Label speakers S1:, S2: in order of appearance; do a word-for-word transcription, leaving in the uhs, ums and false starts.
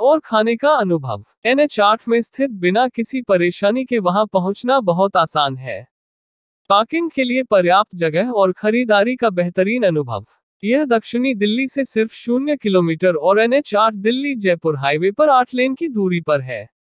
S1: और खाने का अनुभव। एन एच आठ में स्थित बिना किसी परेशानी के वहां पहुंचना बहुत आसान है। पार्किंग के लिए पर्याप्त जगह और खरीदारी का बेहतरीन अनुभव। यह दक्षिणी दिल्ली से सिर्फ शून्य किलोमीटर और एन एच आठ दिल्ली जयपुर हाईवे पर आठ लेन की दूरी पर है।